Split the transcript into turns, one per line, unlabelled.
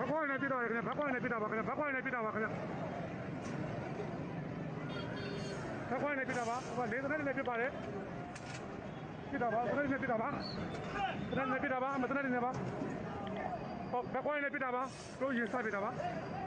က်ခွားနေပြတာခင်ဗျဘက်ခွားနေပြတာပါခင်ဗျဘက်ခွားနေပြတာပါခင်ဗျဘက်ခွားနေပြတာပါဟိုလေးစနစ်နဲ့ပြပါတယ်ပြတာပါစနစ်နဲ့ပြတာပါစနစ်နဲ့ပြတာပါမစနစ်နဲ့ပါဟောဘက်ခွားနေပြတာပါတို့ရင်စပြတာပါ